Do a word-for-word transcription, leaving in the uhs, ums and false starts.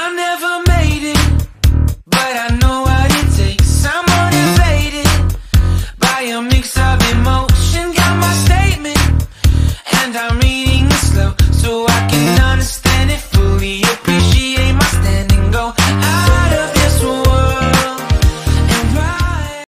I never made it, but I know what it takes. I'm motivated by a mix of emotion. Got my statement, and I'm